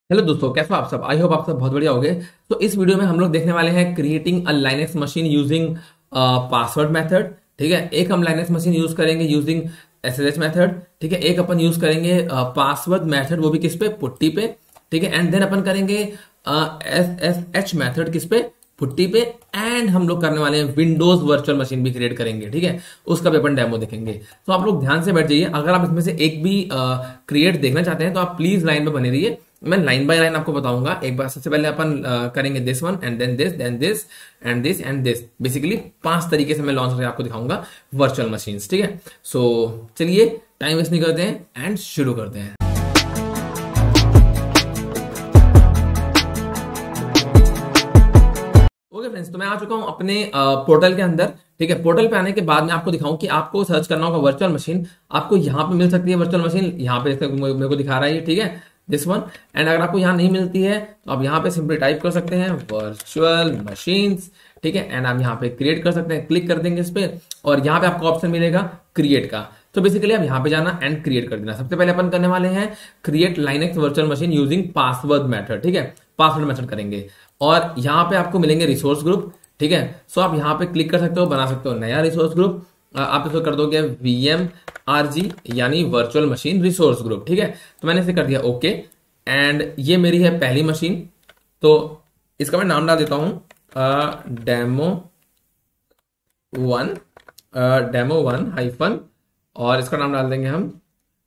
Hello दोस्तों, कैसे हो आप सब। आई होप आप सब बहुत बढ़िया होंगे। तो इस वीडियो में हम लोग देखने वाले हैं creating a Linux machine using password method. ठीक है, एक हम लाइनेक्स मशीन यूज करेंगे यूजिंग एसएसएच मेथड। ठीक है, एक अपन यूज करेंगे पासवर्ड मेथड, वो भी किस पे, पुट्टी पे। ठीक है, एंड देन अपन करेंगे एसएसएच मेथड किस पे, पुट्टी पे। एंड हम लोग करने वाले हैं विंडोज वर्चुअल मशीन भी क्रिएट करेंगे। ठीक है, उसका भी अपन डेमो देखेंगे। तो आप लोग ध्यान से बैठ जाइए। अगर आप इसमें से एक भी क्रिएट देखना चाहते हैं तो आप प्लीज लाइन पे बने रहिए। मैं लाइन बाय लाइन आपको बताऊंगा। एक बार सबसे पहले अपन करेंगे this one and then this and this and this. Basically 5 तरीके से मैं लॉन्च करके आपको दिखाऊंगा वर्चुअल मशीन्स। ठीक है, सो चलिए टाइम वेस्ट नहीं करते हैं एंड शुरू करते हैं। ओके फ्रेंड्स, तो मैं आ चुका हूं अपने पोर्टल के अंदर। ठीक है, पोर्टल पे आने के बाद मैं आपको दिखाऊं कि आपको सर्च करना होगा वर्चुअल मशीन। आपको यहाँ पे मिल सकती है वर्चुअल मशीन, यहाँ पे मेरे को दिखा रहा है ये। ठीक है, दिस वन। एंड अगर आपको यहाँ नहीं मिलती है तो आप यहाँ पे सिंपली टाइप कर सकते हैं वर्चुअल मशीन्स। ठीक है, एंड आप यहाँ पे क्रिएट कर सकते हैं, क्लिक कर देंगे इस पे और यहाँ पे आपको ऑप्शन मिलेगा क्रिएट का। तो बेसिकली आप यहाँ पे जाना एंड क्रिएट कर देना। सबसे पहले अपन करने वाले हैं create Linux virtual machine using password method. ठीक है, पासवर्ड मेथड करेंगे और यहाँ पे आपको मिलेंगे रिसोर्स ग्रुप। ठीक है, सो आप यहाँ पे क्लिक कर सकते हो, बना सकते हो नया रिसोर्स ग्रुप। आप इसको कर दोगे VMRG यानी वर्चुअल मशीन रिसोर्स ग्रुप। ठीक है, तो मैंने इसे कर दिया ओके। एंड ये मेरी है पहली मशीन, तो इसका मैं नाम डाल देता हूं डेमो 1 हाइफन, और इसका नाम डाल देंगे हम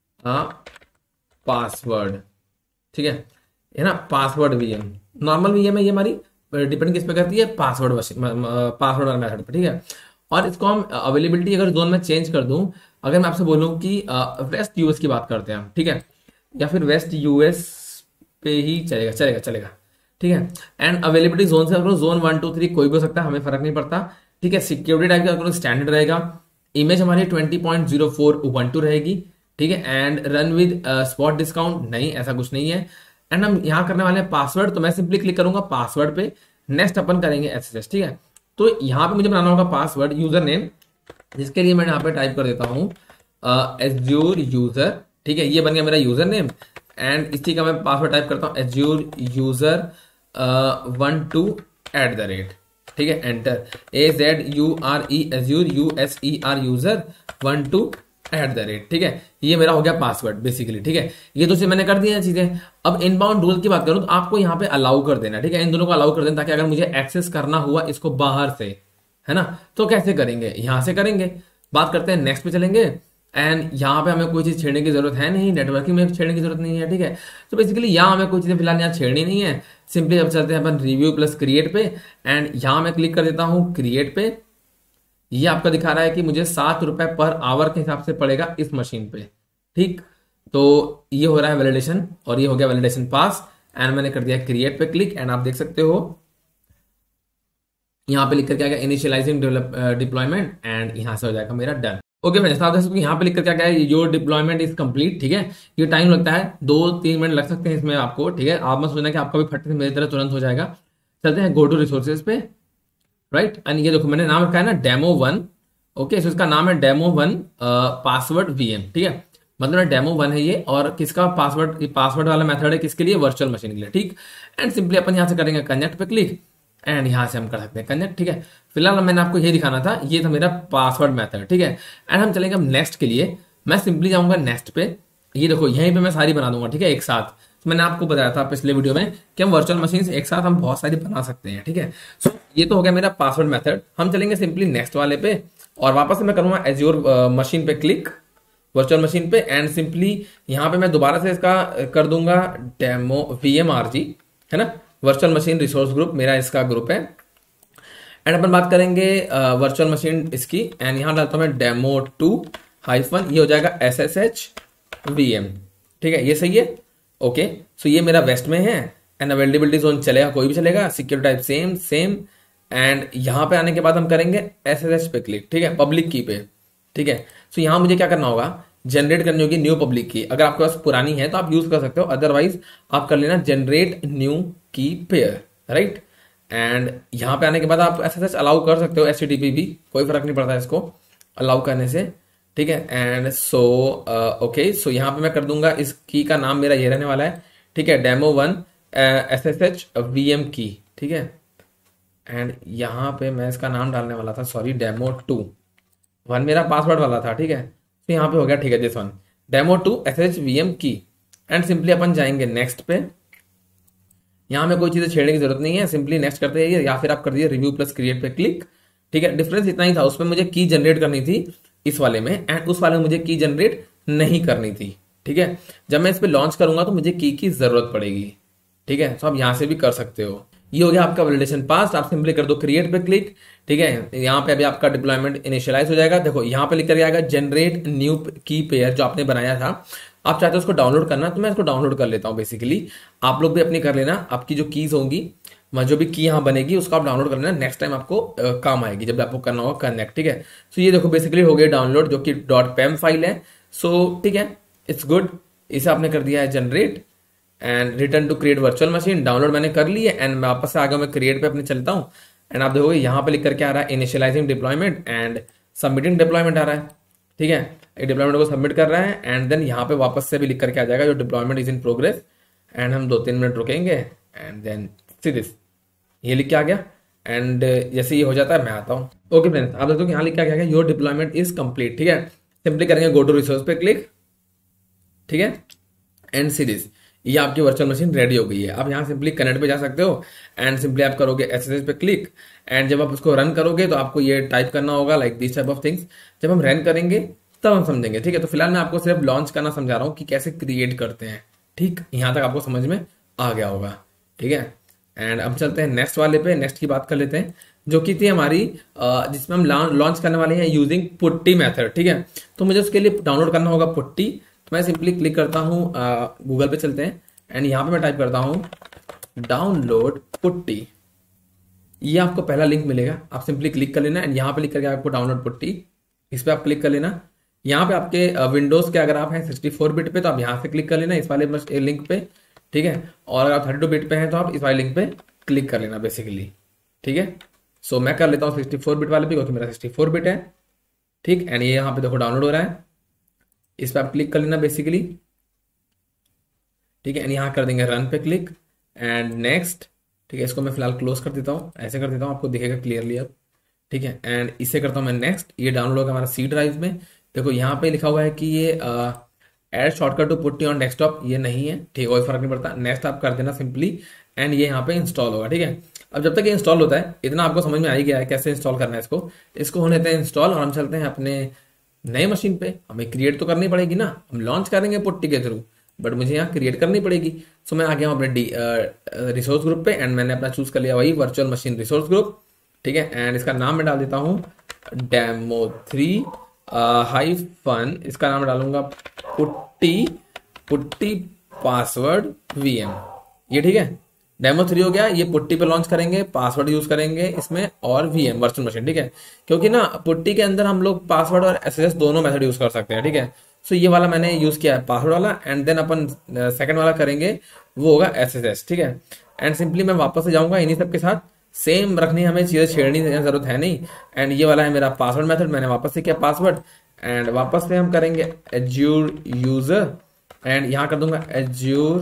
पासवर्ड। ठीक है ना, पासवर्ड VM। नॉर्मल VM है ये हमारी, डिपेंड किस पे करती है, पासवर्ड पासवर्ड वाला मेथड पे। ठीक है, और इसको हम अवेलेबिलिटी अगर जोन में चेंज कर दूं, अगर मैं आपसे बोलूं कि वेस्ट यूएस की बात करते हैं हम, ठीक है, या फिर वेस्ट यूएस पे ही चलेगा चलेगा चलेगा। ठीक है, एंड अवेलेबिलिटी जोन से अगर जोन 1 2 3 कोई भी हो सकता है, हमें फर्क नहीं पड़ता। ठीक है, सिक्योरिटी टाइप का अगर स्टैंडर्ड रहेगा। इमेज हमारी 20.04 उबंटू रहेगी। ठीक है, and run with spot discount, नहीं ऐसा कुछ नहीं है। एंड हम यहाँ करने वाले हैं पासवर्ड, तो मैं सिंपली क्लिक करूंगा पासवर्ड पे। नेक्स्ट अपन करेंगे एसएसएच। ठीक है, तो यहाँ पे मुझे बनाना होगा पासवर्ड यूजर नेम, जिसके लिए मैं यहाँ पे टाइप कर देता हूँ एज्योर यूजर। ठीक है, ये बन गया मेरा यूजर नेम। एंड इसी का मैं पासवर्ड टाइप करता हूँ एज्योर यूजर 12 @। ठीक है, enter AZURE Azure USER user 12 @। ठीक है, ये मेरा हो गया पासवर्ड बेसिकली। ठीक है, ये तो मैंने कर दिया चीजें। अब इनबाउंड रूल की बात करूं तो आपको यहाँ पे अलाउ कर देना। ठीक है, इन दोनों को अलाउ कर देना, ताकि अगर मुझे एक्सेस करना हुआ इसको बाहर से, है ना, तो कैसे करेंगे, यहां से करेंगे। बात करते हैं नेक्स्ट पे चलेंगे। एंड यहाँ पे हमें कोई चीज छेड़ने की जरूरत है नहीं, नेटवर्किंग में छेड़ने की जरूरत नहीं है। ठीक है, तो बेसिकली यहाँ हमें कोई चीजें फिलहाल यहाँ छेड़नी नहीं है। सिंपली अब चलते हैं अपन रिव्यू प्लस क्रिएट पे। एंड यहाँ मैं क्लिक कर देता हूँ क्रिएट पे। ये आपका दिखा रहा है कि मुझे ₹7 पर आवर के हिसाब से पड़ेगा इस मशीन पे। ठीक, तो ये हो रहा है वैलिडेशन और ये हो गया वैलिडेशन पास। एंड मैंने कर दिया क्रिएट पे क्लिक। एंड आप देख सकते हो यहाँ पे लिख करके आ गया इनिशियलाइजिंग डिप्लॉयमेंट, एंड यहाँ से हो जाएगा मेरा डन। ओके फ्रेंड्स, आप देख सकते हो यहाँ पे लिख करके आ गया है योर डिप्लॉयमेंट इज कंप्लीट। ठीक है, ये टाइम लगता है 2-3 मिनट लग सकते हैं इसमें आपको। ठीक है, आप मत सोचना कि आपका भी फट से मेरी तरह तुरंत हो जाएगा। चलते हैं गो टू रिसोर्सेज पे। राइट, एंड ये देखो मैंने नाम रखा है ना डेमो 1। ओके, सो इसका नाम है डेमो 1 पासवर्ड VM। ठीक है, मतलब डेमो 1 है ये, और किसका पासवर्ड, पासवर्ड वाला मेथड है किसके लिए, वर्चुअल मशीन के लिए। ठीक, एंड सिंपली अपन यहाँ से करेंगे कनेक्ट पे क्लिक। एंड यहाँ से हम कर सकते हैं कनेक्ट। ठीक है, फिलहाल मैंने आपको ये दिखाना था, ये था मेरा पासवर्ड मेथड। ठीक है, एंड हम चलेंगे अब नेक्स्ट के लिए। मैं सिंपली जाऊंगा नेक्स्ट पे। ये देखो यहीं पे मैं सारी बना दूंगा। ठीक है, एक साथ। तो मैंने आपको बताया था पिछले वीडियो में कि हम वर्चुअल मशीन एक साथ हम बहुत सारी बना सकते हैं। ठीक है, सो ये तो हो गया मेरा पासवर्ड मेथड। हम चलेंगे सिंपली नेक्स्ट वाले पे और वापस से मैं करूंगा एज्योर मशीन पे क्लिक, वर्चुअल मशीन पे। एंड सिंपली यहाँ पे मैं दोबारा से इसका कर दूंगा डेमो VMRG, है ना, वर्चुअल मशीन रिसोर्स ग्रुप मेरा इसका ग्रुप है। एंड अपन बात करेंगे वर्चुअल मशीन इसकी। एंड यहाँ डालता हूँ मैं डेमो 2 हाइफन, ये हो जाएगा SSH VM। ठीक है, ये सही है। ओके, सो ये मेरा वेस्ट में है। एंड अवेलेबिलिटी जोन चलेगा, कोई भी चलेगा, security type same same. And यहाँ पे आने के बाद हम करेंगे SSH पे क्लिक। ठीक है, पब्लिक की पे। ठीक है, सो यहाँ मुझे क्या करना होगा, जनरेट करनी होगी न्यू पब्लिक की। अगर आपके पास पुरानी है तो आप यूज कर सकते हो, अदरवाइज आप कर लेना generate new key pair. Right, and यहाँ पे आने के बाद आप SSH अलाउ कर सकते हो, HTTP भी, कोई फर्क नहीं पड़ता इसको अलाउ करने से। ठीक है, एंड सो ओके, सो यहाँ पे मैं कर दूंगा इस की का नाम मेरा ये रहने वाला है। ठीक है, demo1 SSH VM की, ठीक है। एंड यहाँ पे मैं इसका नाम डालने वाला था, सॉरी, demo2 1 मेरा पासवर्ड वाला था, ठीक है। तो यहाँ पे हो गया, ठीक है, this one demo2 SSH VM key. And simply अपन जाएंगे नेक्स्ट पे। यहाँ में कोई चीज़ें छेड़ने की जरूरत नहीं है, सिंपली नेक्स्ट करते हैं, या फिर आप कर दीजिए रिव्यू प्लस क्रिएट पे क्लिक, ठीक है। डिफरेंस इतना ही था, उसमें मुझे की जनरेट करनी थी इस वाले में, एंड उस वाले में मुझे की जनरेट नहीं करनी थी, ठीक है। जब मैं इस पे लॉन्च करूंगा तो मुझे की जरूरत पड़ेगी, ठीक है। तो आप यहाँ से भी कर सकते हो। ये हो गया आपका वैलिडेशन पास। आप सिंपली कर दो क्रिएट पे क्लिक, ठीक है। यहाँ पे अभी आपका डिप्लॉयमेंट इनिशियलाइज हो जाएगा। देखो यहाँ पे लिख कर आएगा जनरेट न्यू की पेयर, जो आपने बनाया था। आप चाहते हो उसको डाउनलोड करना, तो मैं इसको डाउनलोड कर लेता हूँ। बेसिकली आप लोग भी अपनी कर लेना, आपकी जो कीज होंगी, जो भी की यहाँ बनेगी उसको आप डाउनलोड कर लेना, नेक्स्ट टाइम आपको काम आएगी जब आपको करना होगा कनेक्ट, ठीक है। तो ये देखो बेसिकली हो गया डाउनलोड, जो कि .pem फाइल है। सो ठीक है, इट्स गुड। इसे आपने कर दिया है generate and return to create virtual machine. Download मैंने कर ली है एंड मैं वापस से आ गया, मैं क्रिएट पे अपने चलता हूँ। एंड आप देखोगे यहाँ पे लिख करके आ रहा है initialising deployment and submitting deployment आ रहा है, ठीक है। डिप्लॉयमेंट को सबमिट कर रहा है एंड देन यहाँ पे वापस से भी लिख करके आ जाएगा जो deployment is in progress. And हम 2-3 मिनट रुकेंगे एंड देन सी दिस, ये लिख के आ गया। एंड जैसे ये हो जाता है मैं आता हूँ। ओके फ्रेंड्स, आप देखो यहाँ लिख के आ गया योर डिप्लॉयमेंट इज कंप्लीट, ठीक है। सिंपली करेंगे गो टू रिसोर्स पे क्लिक, ठीक है। एंड सी दिस, ये आपकी वर्चुअल मशीन रेडी हो गई है। आप यहाँ सिंपली कनेक्ट पे जा सकते हो एंड सिंपली आप करोगे SSH पे क्लिक। एंड जब आप उसको रन करोगे तो आपको ये टाइप करना होगा like this type of things. जब हम रन करेंगे तब हम समझेंगे, ठीक है। तो फिलहाल मैं आपको सिर्फ लॉन्च करना समझा रहा हूँ कि कैसे क्रिएट करते हैं, ठीक। यहाँ तक आपको समझ में आ गया होगा, ठीक है। एंड अब चलते हैं नेक्स्ट वाले पे, नेक्स्ट की बात कर लेते हैं, जो कि थी हमारी जिसमें हम लॉन्च करने वाले हैं यूजिंग पुट्टी मेथड, ठीक है। तो मुझे उसके लिए डाउनलोड करना होगा पुट्टी। तो मैं सिंपली क्लिक करता हूँ, गूगल पे चलते हैं एंड यहाँ पे मैं टाइप करता हूँ डाउनलोड पुट्टी। ये आपको पहला लिंक मिलेगा, आप सिंपली क्लिक कर लेना एंड यहाँ पे लिख करके आपको डाउनलोड पुट्टी, इस पर आप क्लिक कर लेना। यहाँ पे आपके विंडोज के अगर आप हैं 64 बिट पे तो आप यहाँ से क्लिक कर लेना इस वाले लिंक पे, ठीक है। और अगर आप 32 बिट पे हैं तो आप इस वाले लिंक पे क्लिक कर लेना बेसिकली, ठीक है। सो मैं कर लेता हूँ 64 बिट वाले पे क्योंकि मेरा 64 बिट है, ठीक। एंड ये यहाँ पे देखो डाउनलोड हो रहा है, इस पर आप क्लिक कर लेना बेसिकली, ठीक है। एंड यहाँ कर देंगे रन पे क्लिक एंड नेक्स्ट, ठीक है। इसको मैं फिलहाल क्लोज कर देता हूँ, ऐसे कर देता हूँ, आपको दिखेगा क्लियरली अब, ठीक है। एंड इसे करता हूँ मैं नेक्स्ट। ये डाउनलोड होगा हमारा सी ड्राइव में। देखो यहाँ पे लिखा हुआ है कि ये add shortcut to PuTTY on desktop, ये नहीं है, ठीक है, कोई फर्क नहीं पड़ता। नेक्स्ट आप कर देना सिंपली एंड ये यहाँ पे इंस्टॉल होगा, ठीक है। अब जब तक ये इंस्टॉल होता है इतना आपको समझ में आ ही गया है कैसे इंस्टॉल करना है इसको होने देते हैं इंस्टॉल और हम चलते हैं अपने नए मशीन पे। हमें क्रिएट तो करनी पड़ेगी ना, हम लॉन्च करेंगे पुट्टी के थ्रू, बट मुझे यहाँ क्रिएट करनी पड़ेगी। सो मैं आ गया हूँ अपने रिसोर्स ग्रुप पे एंड मैंने अपना चूज कर लिया वही वर्चुअल मशीन रिसोर्स ग्रुप, ठीक है। एंड इसका नाम मैं डाल देता हूँ demo3 हाइफन, इसका नाम डालूंगा पुट्टी पासवर्ड VM, ये ठीक है। demo3 हो गया, ये पुट्टी पे लॉन्च करेंगे, पासवर्ड यूज करेंगे इसमें और VM वर्चुअल मशीन, ठीक है। क्योंकि ना पुट्टी के अंदर हम लोग पासवर्ड और SSH दोनों मेथड यूज कर सकते हैं, ठीक है। सो ये वाला मैंने यूज किया है पासवर्ड वाला एंड देन अपन सेकंड वाला करेंगे वो होगा SSH, ठीक है। एंड सिंपली मैं वापस से जाऊंगा इन्हीं सब के साथ, सेम रखनी हमें चीजें छेड़नी जरूरत है नहीं। एंड ये वाला है मेरा पासवर्ड मेथड, मैंने वापस से किया पासवर्ड एंड वापस से हम करेंगे एज्योर यूजर एंड यहाँ कर दूंगा Azure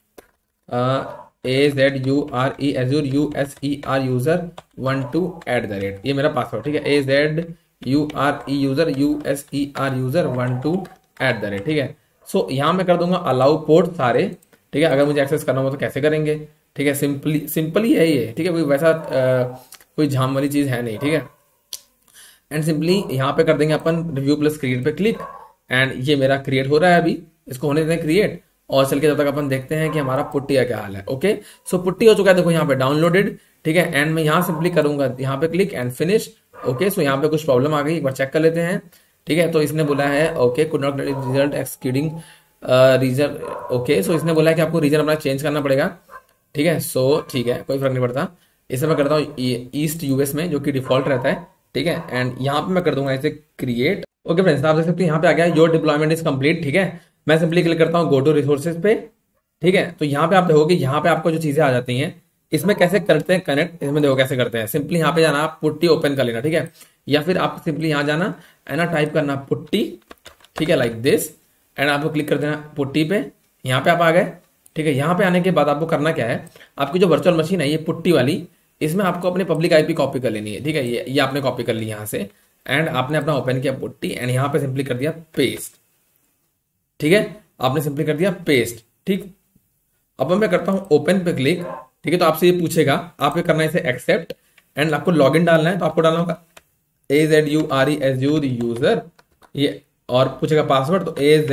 AZURE Azure USER user 12 @ ये मेरा पासवर्ड, ठीक है। AZURE यूजर USER यूजर 12 @, ठीक है। सो यहाँ मैं कर दूंगा अलाउ पोर्ट सारे, ठीक है। अगर मुझे एक्सेस करना हो तो कैसे करेंगे, ठीक है। सिंपली है ये, ठीक है। कोई वैसा कोई झाम वाली चीज है नहीं, ठीक है। एंड सिंपली यहाँ पे कर देंगे अपन रिव्यू प्लस क्रिएट पे क्लिक एंड ये मेरा क्रिएट हो रहा है अभी, इसको होने दें क्रिएट और चल के जब तक अपन देखते हैं कि हमारा पुट्टी का क्या हाल है। ओके, सो पुट्टी हो चुका है, देखो यहाँ पे डाउनलोडेड, ठीक है। एंड मैं यहाँ सिंपली करूंगा यहाँ पे click and finish. Okay, so यहाँ पे कुछ प्रॉब्लम आ गई, एक बार चेक कर लेते हैं, ठीक है। तो इसने बोला है okay could not result excluding reason. Okay, so इसने बोला है कि आपको रीजन अपना चेंज करना पड़ेगा, ठीक है। सो ठीक है, कोई फर्क नहीं पड़ता। इसे मैं करता हूँ ईस्ट US में जो कि डिफॉल्ट रहता है, ठीक है। एंड यहाँ पे मैं कर दूंगा इसे क्रिएट। ओके फ्रेंड्स, आप देख सकते हैं यहाँ पे आ गया योर डिप्लॉयमेंट इज कंप्लीट, ठीक है। मैं सिंपली क्लिक करता हूँ गो टू रिसोर्सेज पे, ठीक है। तो यहाँ पे आप देखोगे यहाँ पे आपको जो चीजें आ जाती हैं इसमें कैसे करते हैं कनेक्ट, इसमें देखो कैसे करते हैं। सिंपली यहाँ पे जाना, आप पुट्टी ओपन कर लेना, ठीक है। या फिर आप सिंपली यहाँ जाना है ना, टाइप करना पुट्टी, ठीक है, लाइक दिस। एंड आपको क्लिक कर देना पुट्टी पे, यहाँ पे आप आ गए ठीक है। यहाँ पे आने के बाद आपको करना क्या है, आपकी जो वर्चुअल मशीन है ये पुट्टी वाली, इसमें आपको अपने पब्लिक आईपी कॉपी कर लेनी है। ठीक है, ये आपने कॉपी कर ली यहाँ से, एंड आपने अपना ओपन किया पुट्टी, एंड यहाँ पे सिंपली कर दिया पेस्ट। ठीक है, आपने सिंपली कर दिया पेस्ट। ठीक, अब मैं करता हूँ ओपन पे क्लिक। ठीक है, तो आपसे ये पूछेगा, आपको करना है इसे एक्सेप्ट, एंड आपको लॉगिन डालना है, तो आपको डालना होगा AZURE एज्यूर यूजर, ये और पूछेगा पासवर्ड, तो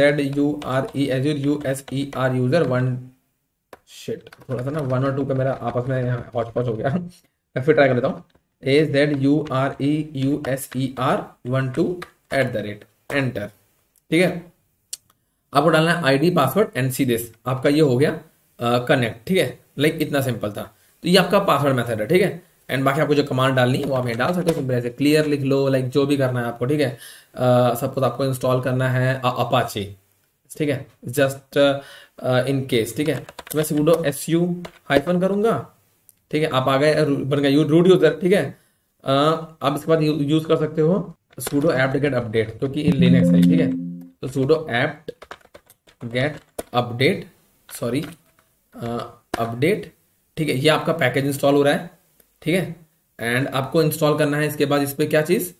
AZURE USER यूजर 1। शिट, थोड़ा सा ना 1 और 2 का मेरा आपस में हॉच पॉच हो गया। मैं फिर ट्राई कर लेता हूँ, AZURE USER 12 एंटर। ठीक है, आपको डालना है ID password and see this, आपका ये हो गया कनेक्ट। ठीक है, लाइक इतना सिंपल था। तो ये आपका पासवर्ड मेथड है। ठीक है, एंड बाकी आपको जो कमांड डालनी है वो आप ये डाल सकते हो, सिंपल ऐसे क्लियर लिख लो, लाइक जो भी करना है आपको। ठीक है, सपोज आपको इंस्टॉल करना है अपाचे। ठीक है, जस्ट इन केस। ठीक है, तो मैं sudo su हाइफन करूंगा। ठीक है, आप आ गए, बन गए रूट यूजर। ठीक है, आप इसके बाद यूज कर सकते हो sudo apt get update, जो कि लिनक्स है। ठीक है, तो sudo apt get update, sorry update. ठीक है, ये आपका पैकेज इंस्टॉल हो रहा है। ठीक है, एंड आपको इंस्टॉल करना है इसके बाद इस पे क्या चीज,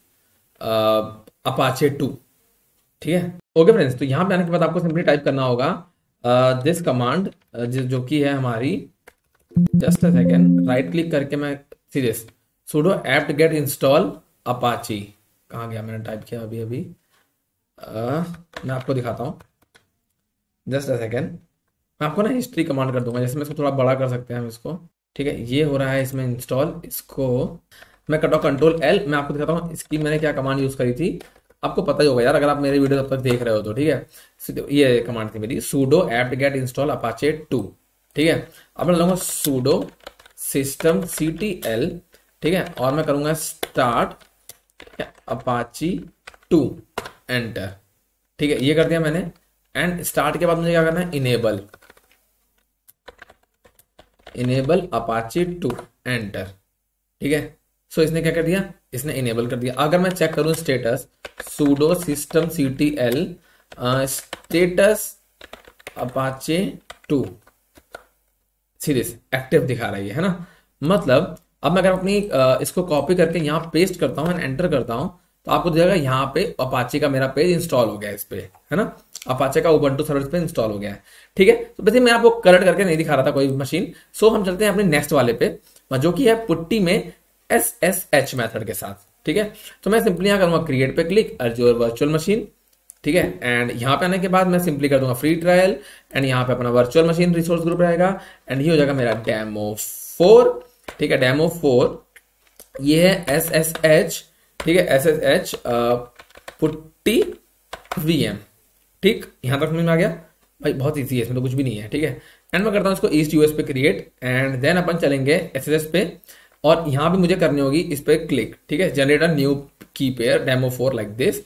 अपाचे 2। ठीक है, ओके फ्रेंड्स, तो यहाँ पे आने के बाद आपको सिंपली टाइप करना होगा दिस कमांड, जो कि है हमारी, just a second, right click करके मैं सीधे sudo apt get install apache, कहाँ गया, मैंने टाइप किया अभी अभी, मैं आपको दिखाता हूँ, जस्ट अ सेकेंड। मैं आपको ना हिस्ट्री कमांड कर दूंगा, जैसे मैं इसको थोड़ा बड़ा कर सकते हैं हम इसको। ठीक है, ये हो रहा है इसमें इंस्टॉल, इसको मैं करता हूँ Ctrl+L। मैं आपको दिखाता हूँ इसकी मैंने क्या कमांड यूज करी थी, आपको पता ही होगा यार, अगर आप मेरे वीडियो तब तक देख रहे हो तो। ठीक है, ये कमांड थी मेरी, sudo apt get install apache 2। ठीक है, अब मैं लूंगा sudo systemctl। ठीक है, और मैं करूंगा स्टार्ट apache 2 एंटर। ठीक है, ये कर दिया मैंने, एंड स्टार्ट के बाद मुझे क्या करना है, इनेबल अपाचे 2 एंटर। ठीक है, सो इसने क्या कर दिया, इसने इनेबल कर दिया। अगर मैं चेक करूं status, sudo systemctl status Apache 2 series active दिखा रही है ना। मतलब अब मैं अगर अपनी इसको कॉपी करके यहाँ पेस्ट करता हूँ एंड एंटर करता हूँ, तो आपको दिखेगा यहाँ पे अपाचे का मेरा पेज इंस्टॉल हो गया है इस पे, है ना, अपाचे का उबंटू सर्वर पे इंस्टॉल हो गया है। ठीक है, तो वैसे मैं आपको कलर करके नहीं दिखा रहा था कोई मशीन। सो हम चलते हैं अपने नेक्स्ट वाले पे, जो कि है पुट्टी में SSH मेथड के साथ। ठीक है, तो मैं सिंपली यहाँ करूंगा क्रिएट पे क्लिक, अर्जोर वर्चुअल मशीन। ठीक है, एंड यहाँ पे आने के बाद मैं सिंपली कर दूंगा फ्री ट्रायल, एंड यहाँ पे अपना वर्चुअल मशीन रिसोर्स ग्रुप रहेगा, एंड ये हो जाएगा मेरा डेमो 4। ठीक है, डेमो 4 ये है SSH। ठीक है, SSH पुट्टी VM। ठीक, यहां तक समझ में आ गया भाई, बहुत इजी है, इसमें तो कुछ भी नहीं है। ठीक है, एंड मैं करता हूं इसको ईस्ट यूएस पे क्रिएट, एंड देन अपन चलेंगे SSH पे, और यहां भी मुझे करनी होगी इस पे क्लिक। ठीक है, generate a new key pair demo 4 like this,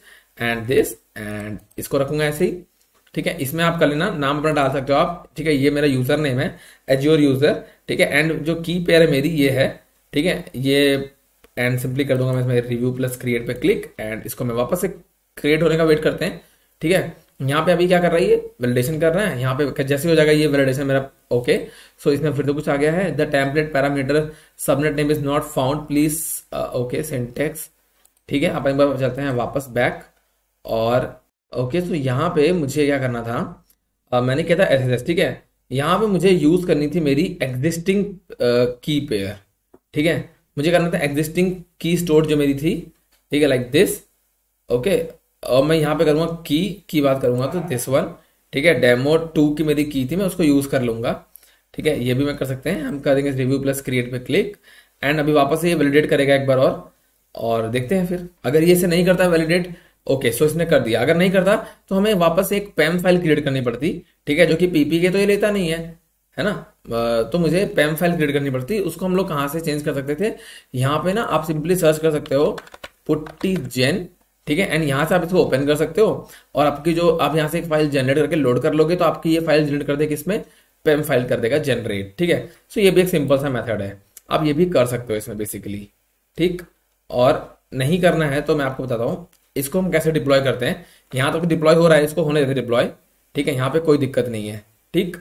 and इसको रखूंगा ऐसे ही। ठीक है, इसमें आप कर लेना, नाम अपना डाल सकते हो आप। ठीक है, ये मेरा यूजर नेम है एज्योर यूजर। ठीक है, एंड जो की पेयर है मेरी ये है। ठीक है, ये एंड सिंपली कर दूंगा मैं इसमें रिव्यू प्लस क्रिएट पे क्लिक, एंड इसको मैं वापस से क्रिएट होने का वेट करते हैं। ठीक है, यहाँ पे अभी क्या कर रही है, वैलिडेशन कर रहा है। यहाँ पे जैसे हो जाएगा ये वैलिडेशन मेरा ओके। सो इसमें फिर तो कुछ आ गया है, the template parameter subnet name is not found please okay syntax. ठीक है, अब एक बार चलते हैं वापस बैक, और ओके। सो यहाँ पे मुझे क्या करना था, मैंने किया था SSH। ठीक है, यहाँ पे मुझे यूज करनी थी मेरी एग्जिस्टिंग की पेयर। ठीक है, मुझे करना था एग्जिस्टिंग की स्टोर जो मेरी थी। ठीक है, लाइक दिस ओके, और मैं यहाँ पे करूँगा की बात करूँगा तो दिस वन। ठीक है, डेमो 2 की मेरी की थी, मैं उसको यूज कर लूंगा। ठीक है, ये भी मैं कर सकते हैं, हम करेंगे रिव्यू प्लस क्रिएट पे क्लिक, एंड अभी वापस से ये वैलिडेट करेगा एक बार और देखते हैं फिर। अगर ये से नहीं करता वैलिडेट, ओके सो इसने कर दिया। अगर नहीं करता तो हमें वापस एक पैम फाइल क्रिएट करनी पड़ती। ठीक है, जो कि PPK तो ये लेता नहीं है ना, तो मुझे पैम फाइल क्रिएट करनी पड़ती। उसको हम लोग कहाँ से चेंज कर सकते थे, यहाँ पे ना आप सिंपली सर्च कर सकते हो पुट्टी जेन। ठीक है, एंड यहाँ से आप इसको ओपन कर सकते हो, और आपकी जो आप यहाँ से एक फाइल जनरेट करके लोड कर लोगे तो आपकी ये फाइल जनरेट कर देगा, इसमें पैम फाइल कर देगा जनरेट। ठीक है, सो ये भी एक सिंपल सा मेथड है, आप ये भी कर सकते हो इसमें बेसिकली। ठीक, और नहीं करना है तो मैं आपको बताता हूँ इसको हम कैसे डिप्लॉय करते हैं। यहाँ तक डिप्लॉय हो रहा है, इसको होने देते डिप्लॉय। ठीक है, यहाँ पे कोई दिक्कत नहीं है। ठीक,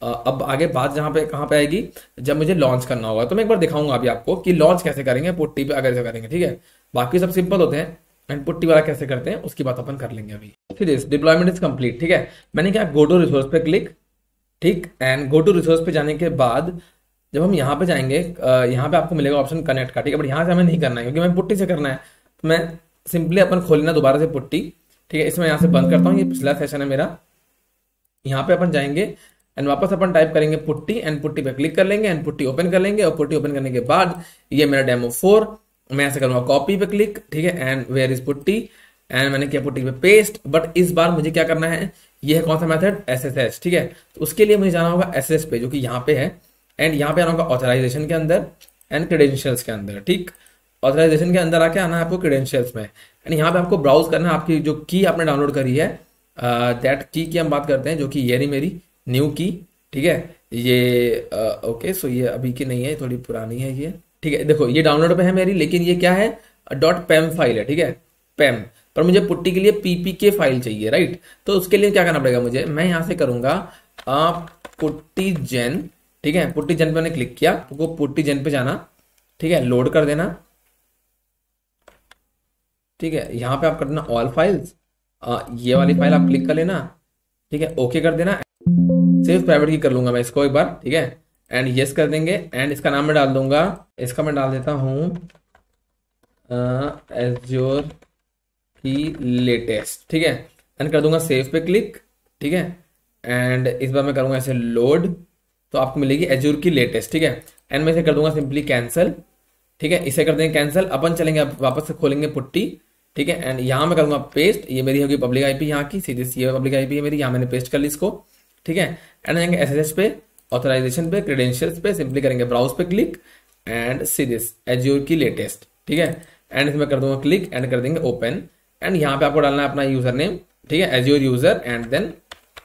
अब आगे बात जहाँ पे कहाँ पे आएगी, जब मुझे लॉन्च करना होगा, तो मैं एक बार दिखाऊंगा अभी आपको कि लॉन्च कैसे करेंगे पुट्टी पे अगर ऐसे करेंगे, ठीक है। बाकी सब सिंपल होते हैं, एंड पुट्टी वाला कैसे करते हैं उसकी बात अपन कर लेंगे अभी। फिर इस डिप्लॉयमेंट इज कंप्लीट, ठीक है। मैंने क्या, गो टू रिसोर्स पे क्लिक, ठीक, एंड गो टू रिसोर्स पे जाने के बाद जब हम यहाँ पे जाएंगे, यहाँ पे आपको मिलेगा ऑप्शन कनेक्ट का, ठीक है। बट यहाँ से हमें नहीं करना है क्योंकि हमें पुट्टी से करना है, तो मैं सिंपली अपन खोलना दोबारा से पुट्टी, ठीक है। इसमें यहाँ से बंद करता हूँ, ये पिछला सेशन है मेरा। यहाँ पे अपन जाएंगे एंड वापस अपन टाइप करेंगे पुट्टी, एंड पुट्टी पे क्लिक कर लेंगे एंड पुट्टी ओपन कर लेंगे। और पुट्टी ओपन करने के बाद ये मेरा डेमो 4, मैं ऐसे करूंगा कॉपी पे क्लिक, ठीक है, and where is PuTTY, and मैंने किया पुट्टी पे पेस्ट। बट इस बार मुझे क्या करना है, ये है कौन सा मेथड, एसएसएच, ठीक है। तो उसके लिए मुझे जाना होगा एसएसएच पे, जो कि यहाँ पे है, एंड यहाँ पे आना होगा ऑथराइजेशन के अंदर एंड क्रेडेंशियल्स के अंदर, ठीक। ऑथराइजेशन के अंदर आके आना है आपको क्रेडेंशियल्स में, एंड यहाँ पे आपको ब्राउज करना है आपकी जो की आपने डाउनलोड करी है, दैट की हम बात करते हैं, जो कि ये रही मेरी न्यू की, ठीक है। ये ओके, सो ये अभी की नहीं है, थोड़ी पुरानी है ये, ठीक है। देखो ये डाउनलोड पे है मेरी, लेकिन ये क्या है, डॉट पैम फाइल है, ठीक है, पैम। पर मुझे पुट्टी के लिए पीपीके फाइल चाहिए, राइट। तो उसके लिए क्या करना पड़ेगा मुझे, मैं यहाँ से करूंगा पुट्टी जेन, ठीक है। पुट्टी जेन पे मैंने क्लिक किया, तो पुट्टी जेन पे जाना, ठीक है, लोड कर देना, ठीक है। यहाँ पे आप कर देना ऑल फाइल्स, ये वाली फाइल आप क्लिक कर लेना, ठीक है, ओके कर देना। सिर्फ प्राइवेट की कर लूंगा मैं इसको एक बार, ठीक है, एंड यस कर देंगे। एंड इसका नाम मैं डाल दूंगा, इसका मैं डाल देता हूँ एज्योर की लेटेस्ट, ठीक है, एंड कर दूंगा सेव पे क्लिक, ठीक है। एंड इस बार मैं करूंगा ऐसे लोड, तो आपको मिलेगी एज्योर की लेटेस्ट, ठीक है। एंड मैं इसे कर दूंगा सिंपली कैंसिल, ठीक है, इसे कर देंगे कैंसिल। अपन चलेंगे, अब वापस से खोलेंगे पुट्टी, ठीक है, एंड यहाँ मैं करूंगा पेस्ट, ये मेरी होगी पब्लिक आईपी यहाँ की, सीधी ये पब्लिक आईपी है मेरी, यहाँ मैंने पेस्ट कर ली इसको, ठीक है। एंड जाएंगे एसएसएच पे, ऑथराइजेशन पे, क्रेडेंशियल्स पे, सिंपली करेंगे ब्राउज पे click and see this Azure की लेटेस्ट, ठीक है। एंड इसमें कर दूंगा क्लिक एंड कर देंगे ओपन, एंड यहाँ पे आपको डालना है अपना यूजर नेम, ठीक है, एज्योर यूजर, एंड देन,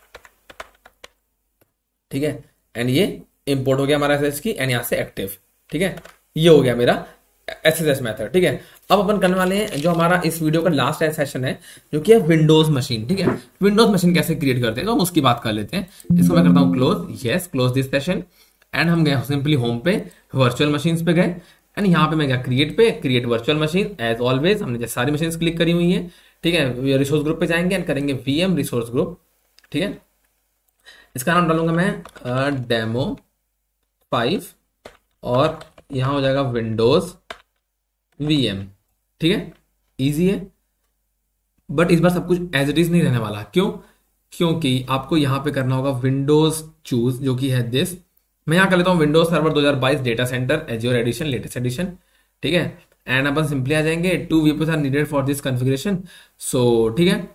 ठीक है, एंड ये इंपोर्ट हो गया हमारा एसएसएच की, एंड यहाँ से एक्टिव, ठीक है। ये हो गया मेरा एसएसएच मेथड, ठीक है। अब अपन करने वाले हैं जो हमारा इस वीडियो का लास्ट सेशन है, जो कि है विंडोज मशीन, ठीक है। विंडोज मशीन कैसे क्रिएट करते हैं तो हम उसकी बात कर लेते हैं। इसको मैं करता हूँ close, yes, close this session, and हम गए सिंपली होम पे, वर्चुअल मशीन पे गए, एंड यहाँ पे मैं गया क्रिएट पे, create virtual machine as always, हमने जैसे सारी मशीन क्लिक करी हुई है, ठीक है। रिसोर्स ग्रुप पे जाएंगे एंड करेंगे वीएम रिसोर्स ग्रुप, ठीक है। इसका नाम डालूंगा मैं डेमो 5, और यहाँ हो जाएगा विंडोज वीएम, ठीक है, इजी है। बट इस बार सब कुछ एज इट इज नहीं रहने वाला, क्यों, क्योंकि आपको यहाँ पे करना होगा विंडोज चूज, जो कि है दिस। मैं यहाँ कर लेता हूँ Windows server 2022 data center Azure edition, latest edition, ठीक है। एंड अपन सिंपली आ जाएंगे, 2 VPS are needed for this configuration, so ठीक है,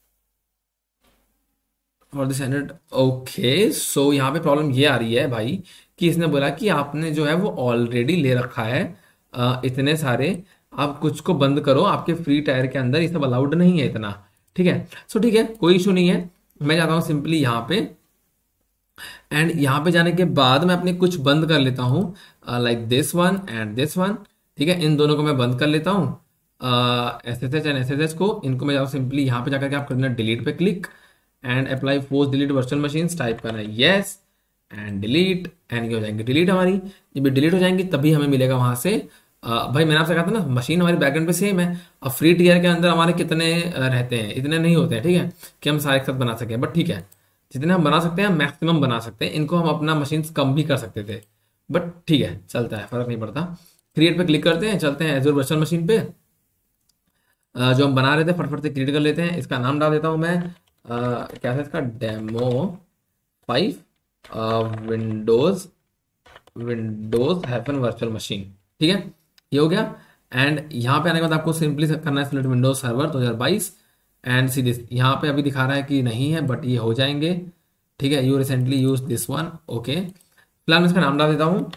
for this standard, okay. So यहाँ पे प्रॉब्लम ये आ रही है भाई, कि इसने बोला कि आपने जो है वो ऑलरेडी ले रखा है इतने सारे, आप कुछ को बंद करो, आपके फ्री टायर के अंदर ये सब अलाउड नहीं है इतना, ठीक है। सो ठीक है, कोई इशू नहीं है, मैं जाता हूँ सिंपली यहाँ पे, एंड यहाँ पे जाने के बाद मैं अपने कुछ बंद कर लेता हूँ, like this one and this one, ठीक है। इन दोनों को मैं बंद कर लेता हूँ, एसएसएच एंड एसएसएच को, इनको मैं जाऊँ सिंपली यहाँ पे जाकर के आप करना डिलीट पे click, and apply force delete virtual machine, type करना है यस, एंड डिलीट, एंड ये हो जाएंगे डिलीट हमारी। जब ये डिलीट हो जाएंगी तभी हमें मिलेगा वहां से, भाई मैंने आपसे कहा था ना, मशीन हमारी बैकएंड पे सेम है। अब फ्री टीयर के अंदर हमारे कितने रहते हैं, इतने नहीं होते हैं, ठीक है, कि हम सारे एक साथ बना सकें। बट ठीक है, जितने हम बना सकते हैं मैक्सिमम बना सकते हैं, इनको हम अपना मशीन कम भी कर सकते थे, बट ठीक है, चलता है, फर्क नहीं पड़ता। क्रिएट पे क्लिक करते हैं, चलते हैं एज्योर वर्चुअल मशीन पे, जो हम बना रहे थे फटफट से क्रिएट कर लेते हैं। इसका नाम डाल देता हूँ मैं, क्या है इसका, demo 5 Windows having virtual machine, ठीक है, ये हो गया। एंड यहाँ पे आने के बाद आपको सिंपली करना है select Windows server 2022, and see this, यहाँ पे अभी दिखा रहा है कि नहीं है, बट ये हो जाएंगे, ठीक है। You recently use this one, okay. फिलहाल मैं इसका नाम डाल देता हूँ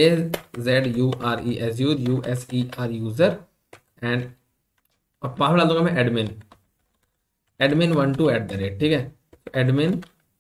AZURESUR यूजर, एंड पासवर्ड डाल दूंगा मैं एडमिन 12 @ ठीक है, admin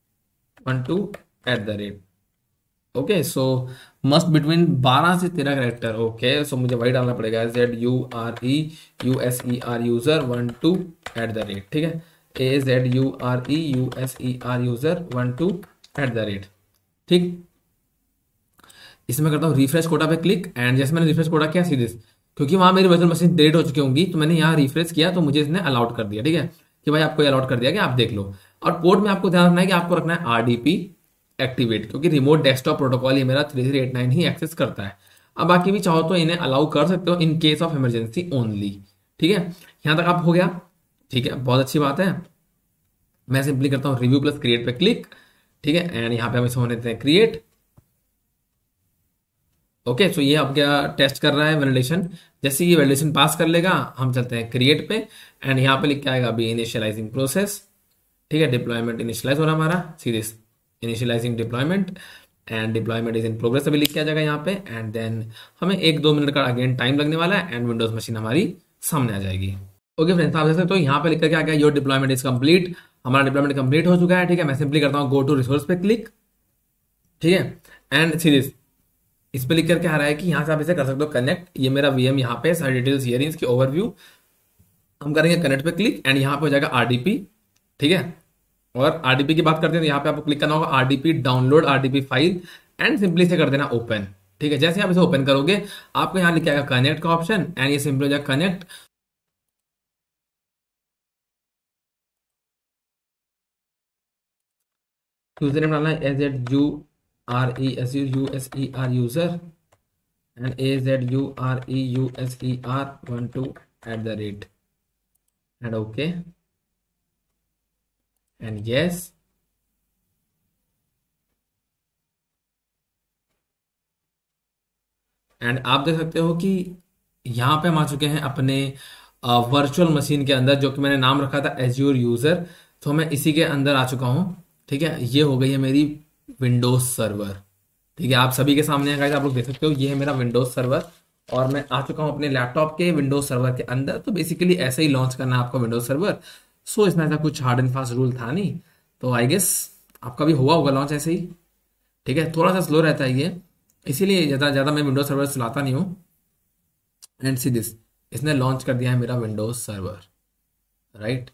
12 @ okay. So must between 12 से 13 कैरेक्टर, ओके। सो मुझे वही डालना पड़ेगा, ZUREUSER यूजर 12 @ ठीक है, AZUREUSER यूजर 12 @ ठीक, इसमें करता हूँ रिफ्रेश कोटा पे क्लिक, एंड जैसे मैंने रिफ्रेश कोटा किया सीधे, क्योंकि वहां मेरी वर्चुअल मशीन डिलीट हो चुकी होंगी, तो मैंने यहाँ रिफ्रेश किया तो मुझे इसने अलाउड कर दिया। ठीक है, कि भाई आपको अलाउड कर दिया कि आप देख लो। और पोर्ट में आपको ध्यान रखना है कि आपको रखना है आरडीपी एक्टिवेट, क्योंकि रिमोट डेस्कटॉप प्रोटोकॉल ये मेरा 3389 ही एक्सेस करता है। अब बाकी भी चाहो तो इन्हें अलाउ कर सकते हो in case of emergency only. ठीक है, यहां तक आप हो गया। ठीक है, बहुत अच्छी बात है। मैं सिंपली करता हूँ रिव्यू प्लस क्रिएट पे क्लिक। ठीक है, एंड यहाँ पे हम इसे होने देते हैं क्रिएट। ओके, सो ये अब क्या टेस्ट कर रहा है वैलिडेशन। जैसे ये वैलिडेशन पास कर लेगा, हम चलते हैं क्रिएट पे, एंड यहाँ पे लिख के आएगा अभी इनिशियलाइजिंग प्रोसेस। ठीक है, डिप्लॉयमेंट इनिशियलाइज हो रहा है हमारा, series initializing deployment, and deployment is in progress अभी लिख के आ जाएगा यहाँ पे। एंड देन हमें 1-2 मिनट का अगेन टाइम लगने वाला है, एंड विंडोज मशीन हमारी सामने आ जाएगी। ओके फ्रेंड्स, आप देख सकते हो यहाँ पे लिख करके आ गया योर डिप्लॉयमेंट इज कंप्लीट। हमारा डिप्लॉयमेंट कंप्लीट हो चुका है। ठीक है, मैं सिंपली करता हूँ गो टू रिसोर्स पे क्लिक। ठीक है, एंड सीरीज इस पे लिख करके आ रहा है कि यहाँ से आप इसे कर सकते हो कनेक्ट। ये मेरा वीएम यहाँ पे सारी डिटेल्स हियर इसकी ओवरव्यू। हम करेंगे कनेक्ट पे क्लिक, एंड यहाँ पे हो जाएगा आरडीपी। ठीक है, और आरडीपी की बात करते हैं तो यहाँ पे आपको क्लिक करना होगा RDP download RDP file, and simply से कर देना ओपन। ठीक है, जैसे आप इसे ओपन करोगे आपको यहाँ लिखा आएगा कनेक्ट का ऑप्शन, एंड ये सिंपली हो जाएगा कनेक्ट। यूजर नेम डालना है AZURESUSER user, and AZUREUSER12 and okay and yes. And आप देख सकते हो कि यहाँ पे हम आ चुके हैं अपने वर्चुअल मशीन के अंदर, जो कि मैंने नाम रखा था एज्योर यूजर। तो मैं इसी के अंदर आ चुका हूँ। ठीक है, ये हो गई है मेरी विंडोज सर्वर। ठीक है, आप सभी के सामने है गाइस, आप लोग देख सकते हो ये है मेरा विंडोज सर्वर, और मैं आ चुका हूँ अपने लैपटॉप के विंडोज सर्वर के अंदर। तो बेसिकली ऐसे ही लॉन्च करना है आपको विंडोज सर्वर। सो इसमें ऐसा कुछ हार्ड एंड फास्ट रूल था नहीं, तो आई गेस आपका भी हुआ होगा लॉन्च ऐसे ही। ठीक है, थोड़ा सा स्लो रहता है ये, इसीलिए ज़्यादा ज़्यादा मैं विंडोज सर्वर चलाता नहीं हूँ। एंड सी दिस, इसने लॉन्च कर दिया है मेरा Windows server, right.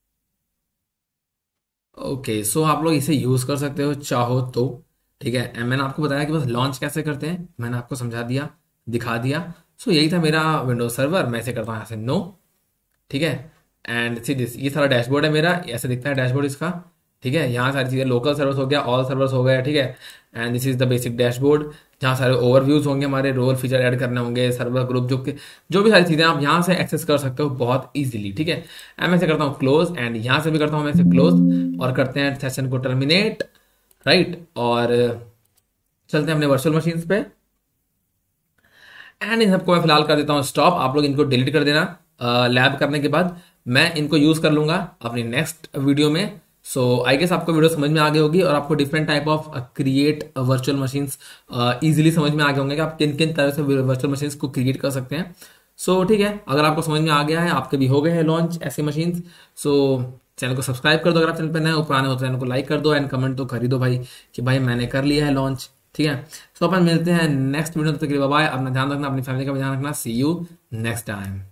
Okay, so आप लोग इसे यूज़ कर सकते हो चाहो तो। ठीक है, and मैंने आपको बताया कि बस लॉन्च कैसे करते हैं, मैंने आपको समझा दिया, दिखा दिया। सो यही था मेरा विंडोज सर्वर। मैं इसे करता हूँ यहाँ से नो। ठीक है, एंड सी दिस, ये सारा डैशबोर्ड है मेरा, ऐसे दिखता है डैशबोर्ड इसका। ठीक है, यहाँ सारी चीज़ें लोकल सर्वर्स हो गया, ऑल सर्वर्स हो गया। ठीक है, and this is the basic dashboard, जहाँ सारे ओवरव्यूज होंगे, हमारे रोल फीचर ऐड करने होंगे, सर्वर ग्रुप जो भी सारी चीज़ें आप यहाँ से एक्सेस कर सकते हो बहुत ईजिली। ठीक है, एंड मैं इसे करता हूँ क्लोज, एंड यहाँ से भी करता हूँ मैं इसे क्लोज, और करते हैं सेशन को टर्मिनेट, राइट। और चलते हैं अपने वर्चुअल मशीन्स पे, एंड इन सबको मैं फिलहाल कर देता हूँ स्टॉप। आप लोग इनको डिलीट कर देना लैब करने के बाद। मैं इनको यूज कर लूंगा अपनी नेक्स्ट वीडियो में। सो आई गेस आपको वीडियो समझ में आ गई होगी, और आपको different type of create virtual machines easily समझ में आ गए होंगे कि आप किन किन तरह से वर्चुअल मशीन्स को क्रिएट कर सकते हैं। सो ठीक है, अगर आपको समझ में आ गया है, आपके भी हो गए हैं लॉन्च ऐसे मशीन्स, सो चैनल को सब्सक्राइब कर दो अगर आप चैनल पर नए हो, पुराने हो तो चैनल को लाइक कर दो, एंड कमेंट तो कर ही दो भाई कि भाई मैंने कर लिया है लॉन्च। ठीक है, सो अपन मिलते हैं नेक्स्ट वीडियो, तक के लिए बाय बाय। अपना ध्यान रखना, अपनी फैमिली का भी ध्यान रखना। See you next time.